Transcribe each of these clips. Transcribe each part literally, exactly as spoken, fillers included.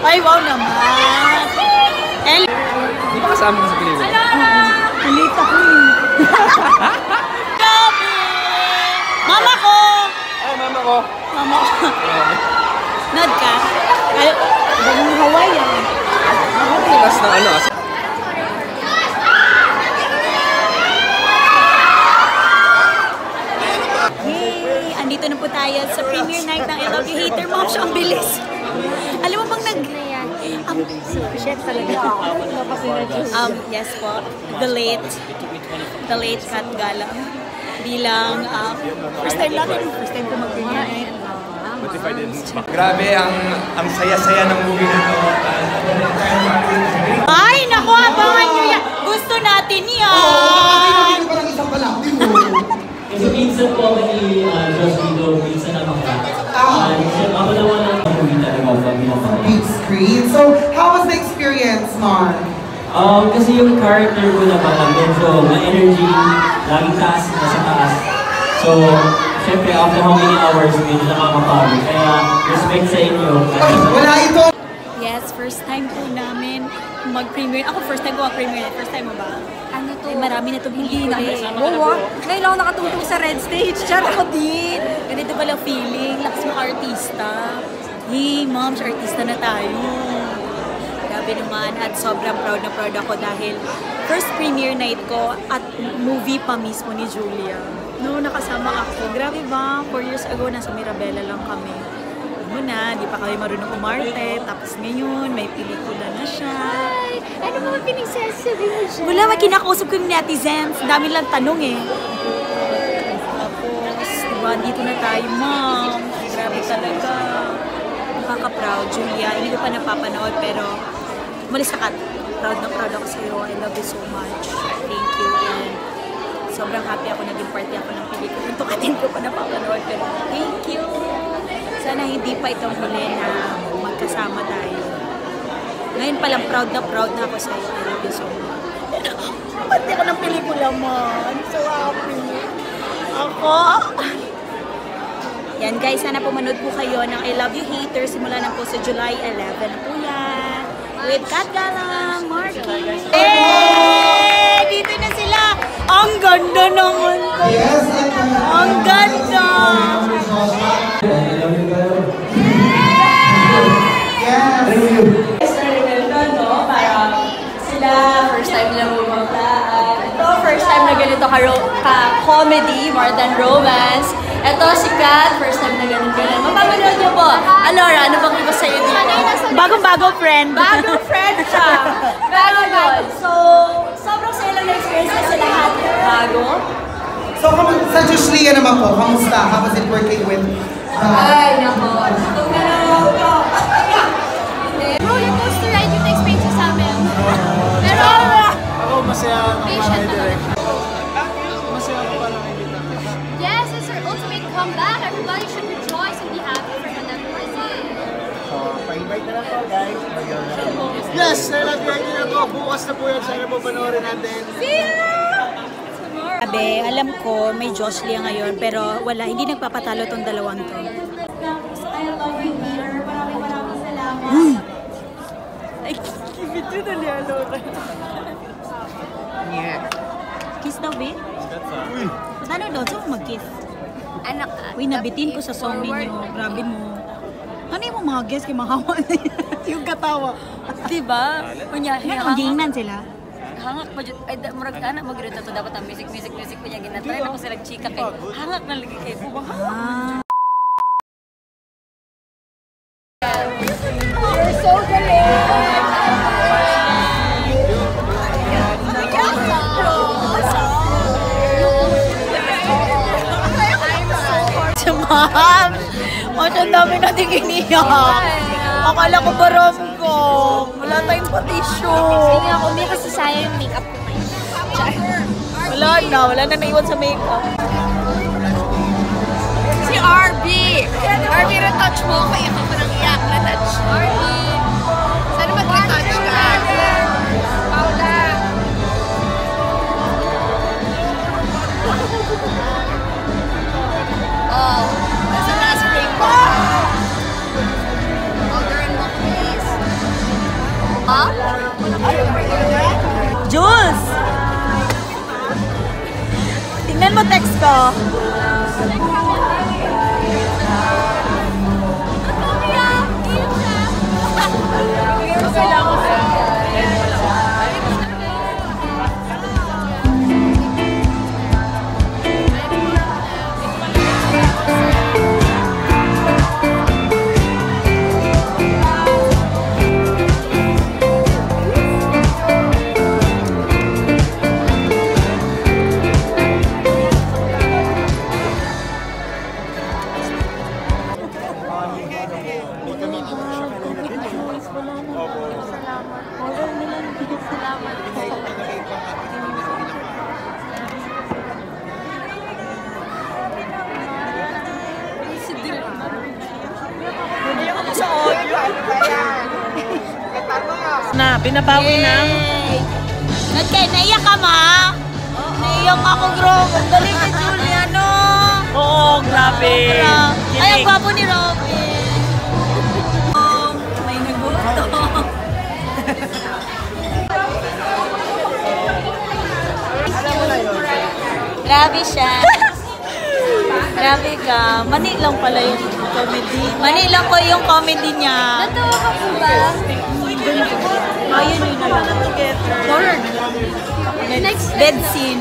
Ay, wow naman. El... Hindi ba kasama ka sa pelikula? Halita ko eh. Grabe! Mama ko! Ay, mama ko. Mama ko. Nod ka? Ay, bagong Hawaii yan. Tikas ng ano? Yay! Andito na po tayo sa premiere night ng I Love You Hater. Mom, siya ang bilis. Alam mo bang nag... Um, chef talaga. Um, yes po. The late. The late Kat Gala. Bilang uh, first time natin. First time ko mag-premiere night. Grabe, ang ang saya-saya ng movie nito. Ay, naku, abangan nyo yan. Gusto natin yan. Kasi minsan po ni Josh Guido, minsan naman ka. Ako naman ang movie talaga. Big screen. So, how was the experience, Mark? Um, kasi yung character ko na baka medyo ma-energy, laging taas, nasa taas. So, syempre, after how many hours, medyo nakakapagod. Kaya, respect sa inyo. Wala ito! Yes, first time po namin mag-premiere. Ako, first time ko mag-premiere. First time mo ba? Ano to? Ay, marami na ito pelikula eh. Oo, ngayon lang ako nakatungtong sa red stage. Char ako din. Ganito pala feeling. Lakas mo artista. Hey, mom, artista na tayo. Grabe naman. At sobrang proud na proud ako dahil first premiere night ko at movie pa mismo ni Julia. No, nakasama ako. Grabe ba? Four years ago, nasa Mirabella lang kami. Ano na, di pa kami marunong umarte. Tapos ngayon, may pelikula na siya. Ay, ano mga pinagsasabi mo siya? Wala, may kinakausap ko yung netizens. Dami lang tanong eh. Tapos, diba, dito na tayo, mom. Grabe talaga. Nakaka-proud. Julia, hindi ko pa napapanood, pero umalis sa kat. Proud na proud ako sa'yo. I love you so much. Thank you. And sobrang happy ako naging party ako ng pelikula. Ito katin ko pa napapanood, pero thank you. Sana hindi pa itong huli na magkasama tayo. Ngayon palang proud na proud na ako sa'yo. I love you so much. Pati ako ng pelikula mo. I'm so happy. Ako. Yan guys, sana pumanood po kayo ng I Love You Hater. Simula na po sa July eleventh na po yan. With Kat Galang, Marky. Hey! Dito na sila. Ang ganda naman ko. Yes, Ang ganda. Sila, first time nila bumaglaan. Ito, first time na ganito ka-comedy, more than romance. Ito, si Kat, first time na ganito-ganito. Mapapanood niyo po. Alora, ano bang iba sa'yo dito? Bagong-bago friend. Bagong friend siya. Bago yun. So, sobrang saya lang na-experience na sa lahat. Bago. So, sa Joshlia naman po, kamusta? How was it working with... Uh, Ay, nako. Itong nanonood ko. Roller coaster ride yung experience sa amin. Pero, Ako, masaya ako patient naman. Masaya ako pa lang hindi natin. Yes, it's our ultimate comeback. Everybody should rejoice and be happy for Madam Brazil. So, pa-invite na lang po, guys. Yes, I love you na po. Bukas na po yan. Sana po panoorin natin. See ya! Sabi, alam ko may Joshlia ngayon, pero wala, hindi nagpapatalo tong dalawang to. I love you, Peter. Maraming maraming salamat. Hmm. Ay, kibit yun na niya, Laura. Yeah. Kiss daw, babe? Uy! Paano daw? Saan mag-kiss? Anak, Uy, nabitin ko sa song ninyo. Grabe mo. Ano yung mga guests kay mahawa na yan? Yung katawa. diba? Kunya, Ano, gingnan sila? hangak pa dyan. Ay, murag ka na mag-rito to. Dapat ang music, music, music pa niya ginatry na ko sila chika kay hangak na lagi kay Bubang. Ah. You're so galing! Ma'am! Mas ang dami natin iniyak. Akala ko ba rom-com? Wala tayong patisyo. Sige ako, may kasi sayang yung makeup ko ngayon. Wala na. Wala na naiwan sa makeup. Si R B! R B, retouch mo. Kaya ka pa nang iyak. Retouch. R B! Sana mag-retouch ka? Paula! Oh, nasa na spray ko. Orderin mo, please. mo text ko? Na, binabawi ng... Nagkay, naiyak ka ma? Naiyak ako, bro. Ang galing ni Julia, no? Oo, grabe. Ay, ang gwapo ni Robin. Oh, may naguto. Grabe siya. Grabe ka. Mani lang pala yung comedy. Mani lang ko yung comedy niya. Natawa ka po ba? Ayun yun na lang. Horror na lang. Next Bed scene.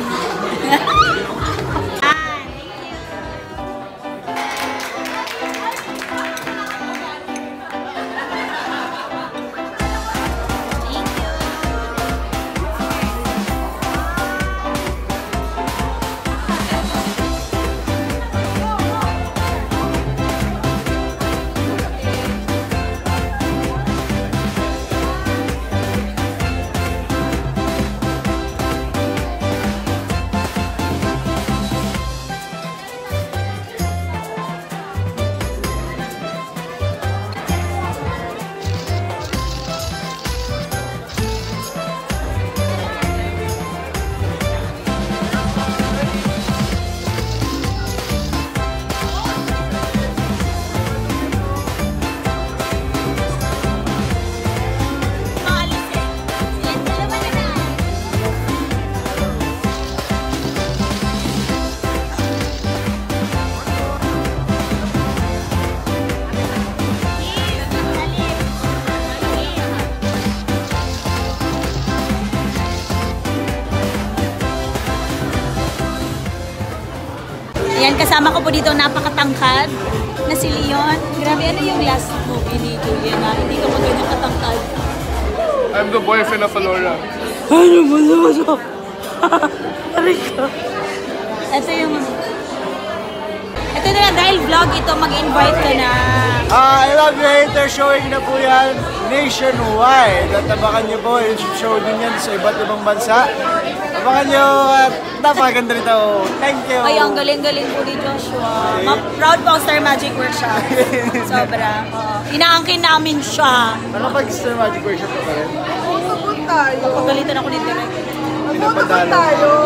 Ayan, kasama ko po dito napakatangkad na si Leon. Grabe, ano yung last movie ni Julia na hindi ka magandang katangkad? I'm the boyfriend of Alora. Ano ba naman? Aray ka. Ito yung... Ito na lang, dahil vlog ito, mag-invite ka na. Ah, I Love You Hater showing na po yan nationwide. At abangan niyo po yung show din yan sa iba't ibang bansa. Abangan niyo at napakaganda nito. Thank you. Ay, ang galing-galing po ni Joshua. Ma proud po ang Star Magic Workshop. Sobra. Oo. Inaangkin namin siya. Nakapag-Star Magic Workshop pa rin. Sabot tayo. Pagalitan ako ni Direk. Sabot tayo.